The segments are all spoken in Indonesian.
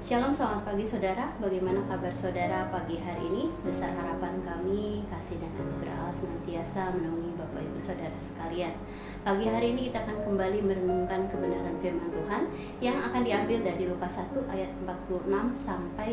Shalom, selamat pagi saudara. Bagaimana kabar saudara pagi hari ini? Besar harapan kami, kasih dan anugerah Allah senantiasa menaungi Bapak Ibu Saudara sekalian. Pagi hari ini kita akan kembali merenungkan kebenaran firman Tuhan yang akan diambil dari Lukas 1 ayat 46 sampai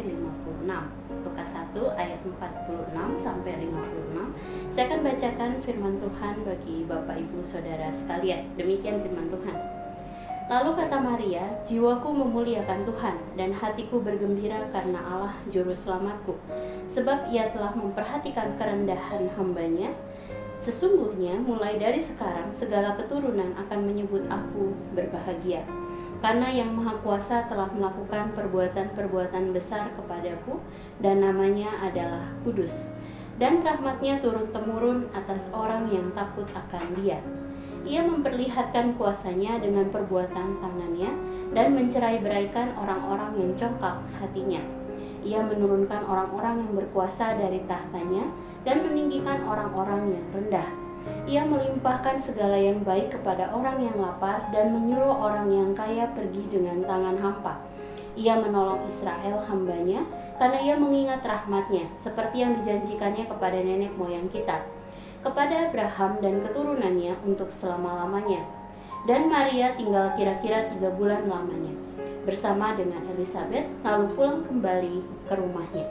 56. Lukas 1 ayat 46 sampai 56. Saya akan bacakan firman Tuhan bagi Bapak Ibu Saudara sekalian. Demikian firman Tuhan. Lalu kata Maria, jiwaku memuliakan Tuhan dan hatiku bergembira karena Allah Juru Selamatku, sebab ia telah memperhatikan kerendahan hambanya. Sesungguhnya mulai dari sekarang segala keturunan akan menyebut aku berbahagia, karena Yang Maha Kuasa telah melakukan perbuatan-perbuatan besar kepadaku dan namanya adalah kudus. Dan rahmatnya turun-temurun atas orang yang takut akan Dia. Ia memperlihatkan kuasanya dengan perbuatan tangannya dan mencerai-beraikan orang-orang yang congkak hatinya. Ia menurunkan orang-orang yang berkuasa dari tahtanya dan meninggikan orang-orang yang rendah. Ia melimpahkan segala yang baik kepada orang yang lapar dan menyuruh orang yang kaya pergi dengan tangan hampa. Ia menolong Israel hambanya karena ia mengingat rahmatnya seperti yang dijanjikannya kepada nenek moyang kita, kepada Abraham dan keturunannya untuk selama-lamanya. Dan Maria tinggal kira-kira 3 bulan lamanya bersama dengan Elisabet, lalu pulang kembali ke rumahnya.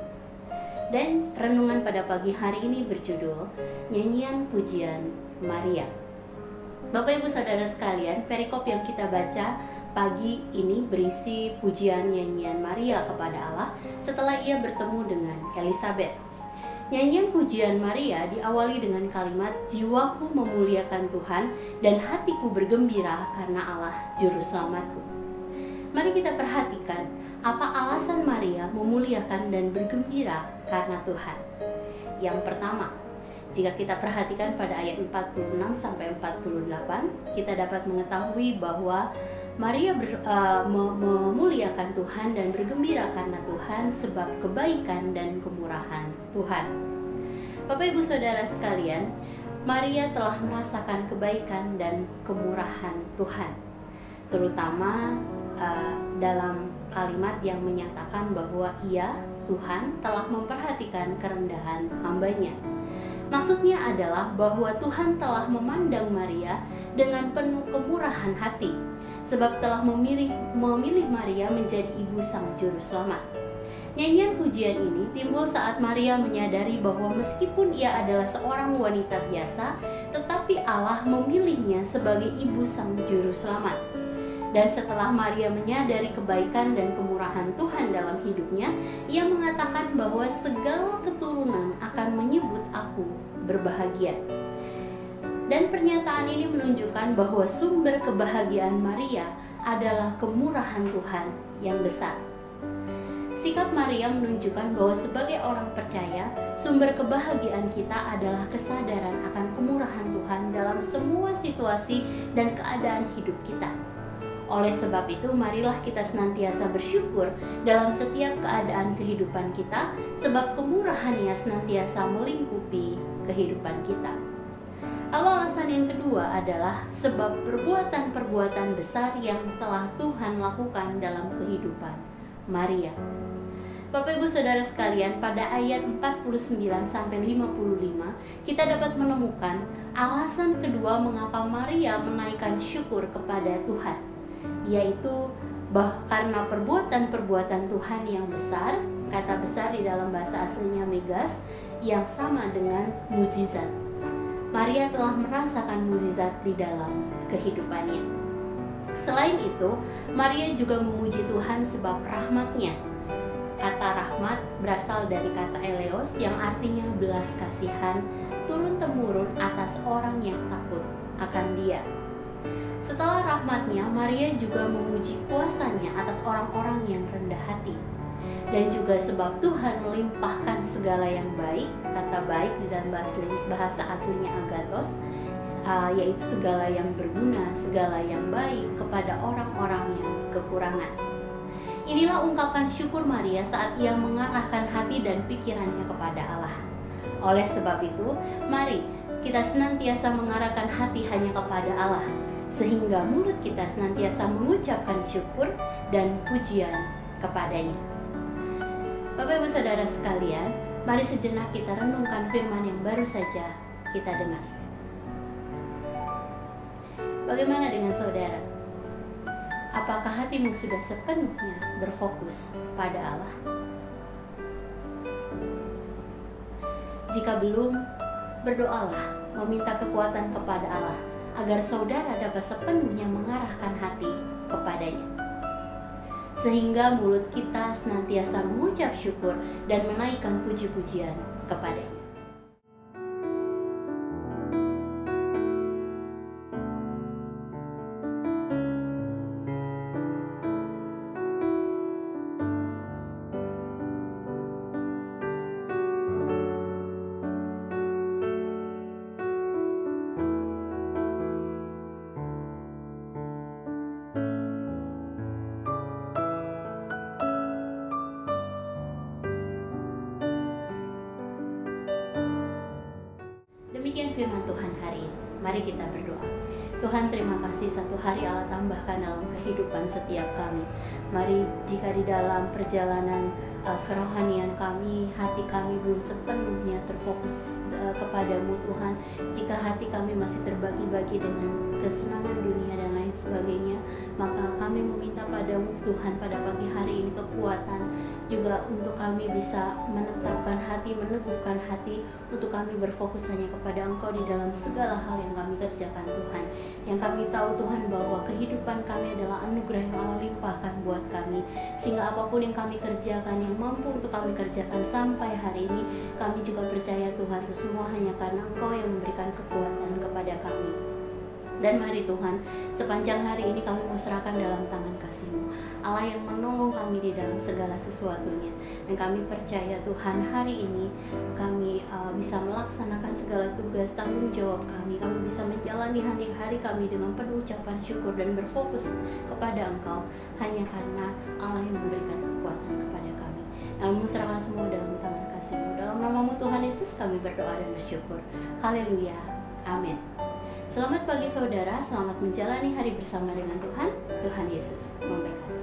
Dan renungan pada pagi hari ini berjudul Nyanyian Pujian Maria. Bapak Ibu Saudara sekalian, perikop yang kita baca pagi ini berisi pujian nyanyian Maria kepada Allah setelah ia bertemu dengan Elisabet. Nyanyian pujian Maria diawali dengan kalimat, jiwaku memuliakan Tuhan dan hatiku bergembira karena Allah Juru Selamatku. Mari kita perhatikan apa alasan Maria memuliakan dan bergembira karena Tuhan. Yang pertama, jika kita perhatikan pada ayat 46 sampai 48, kita dapat mengetahui bahwa Maria memuliakan Tuhan dan bergembira karena Tuhan sebab kebaikan dan kemurahan Tuhan. Bapak Ibu Saudara sekalian, Maria telah merasakan kebaikan dan kemurahan Tuhan, terutama dalam kalimat yang menyatakan bahwa ia, Tuhan, telah memperhatikan kerendahan hambanya. Maksudnya adalah bahwa Tuhan telah memandang Maria dengan penuh kemurahan hati, sebab telah memilih Maria menjadi ibu Sang Juru Selamat. Nyanyian pujian ini timbul saat Maria menyadari bahwa meskipun ia adalah seorang wanita biasa, tetapi Allah memilihnya sebagai ibu Sang Juru Selamat. Dan setelah Maria menyadari kebaikan dan kemurahan Tuhan dalam hidupnya, ia mengatakan bahwa segala keturunan akan menyebut aku berbahagia. Dan pernyataan ini menunjukkan bahwa sumber kebahagiaan Maria adalah kemurahan Tuhan yang besar. Sikap Maria menunjukkan bahwa sebagai orang percaya, sumber kebahagiaan kita adalah kesadaran akan kemurahan Tuhan dalam semua situasi dan keadaan hidup kita. Oleh sebab itu, marilah kita senantiasa bersyukur dalam setiap keadaan kehidupan kita, sebab kemurahan-Nya senantiasa melingkupi kehidupan kita. Lalu alasan yang kedua adalah sebab perbuatan-perbuatan besar yang telah Tuhan lakukan dalam kehidupan Maria. Bapak Ibu Saudara sekalian, pada ayat 49 sampai 55 kita dapat menemukan alasan kedua mengapa Maria menaikkan syukur kepada Tuhan, yaitu karena perbuatan-perbuatan Tuhan yang besar. Kata besar di dalam bahasa aslinya megas, yang sama dengan mukjizat. Maria telah merasakan mukjizat di dalam kehidupannya. Selain itu, Maria juga memuji Tuhan sebab rahmat-Nya. Kata rahmat berasal dari kata eleos yang artinya belas kasihan turun-temurun atas orang yang takut akan Dia. Setelah rahmat-Nya, Maria juga memuji kuasa-Nya atas orang-orang yang rendah hati. Dan juga sebab Tuhan melimpahkan segala yang baik, kata baik di dalam bahasa aslinya agathos, yaitu segala yang berguna, segala yang baik kepada orang-orang yang kekurangan. Inilah ungkapan syukur Maria saat ia mengarahkan hati dan pikirannya kepada Allah. Oleh sebab itu, mari kita senantiasa mengarahkan hati hanya kepada Allah, sehingga mulut kita senantiasa mengucapkan syukur dan pujian kepadanya. Bapak Ibu Saudara sekalian, mari sejenak kita renungkan firman yang baru saja kita dengar. Bagaimana dengan saudara? Apakah hatimu sudah sepenuhnya berfokus pada Allah? Jika belum, berdoalah meminta kekuatan kepada Allah agar saudara dapat sepenuhnya mengarahkan hati kepadanya, sehingga mulut kita senantiasa mengucap syukur dan menaikkan puji-pujian kepadanya. Demikian firman Tuhan hari ini. Mari kita berdoa. Tuhan, terima kasih satu hari Allah tambahkan dalam kehidupan setiap kami. Mari jika di dalam perjalanan kerohanian kami, hati kami belum sepenuhnya terfokus kepadamu Tuhan, jika hati kami masih terbagi-bagi dengan kesenangan dunia dan lain sebagainya, maka kami meminta padamu Tuhan pada pagi hari ini kekuatan juga untuk kami bisa menetapkan hati, meneguhkan hati untuk kami berfokus hanya kepada Engkau di dalam segala hal yang kami kerjakan Tuhan. Yang kami tahu Tuhan bahwa kehidupan kami adalah anugerah yang Allah limpahkan buat kami, sehingga apapun yang kami kerjakan, yang mampu untuk kami kerjakan sampai hari ini, kami juga percaya Tuhan itu semua hanya karena Engkau yang memberikan kekuatan kepada kami. Dan mari Tuhan, sepanjang hari ini kami mau serahkan dalam tangan kasih-Mu, Allah yang menolong kami di dalam segala sesuatunya. Dan kami percaya Tuhan, hari ini kami bisa melaksanakan segala tugas tanggung jawab kami. Kami bisa menjalani hari-hari kami dengan penuh ucapan syukur dan berfokus kepada Engkau, hanya karena Allah yang memberikan kekuatan kepada kami. Kami serahkan semua dalam tangan kasih-Mu. Dalam nama-Mu Tuhan Yesus kami berdoa dan bersyukur. Haleluya. Amin. Selamat pagi saudara, selamat menjalani hari bersama dengan Tuhan. Tuhan Yesus memberkati.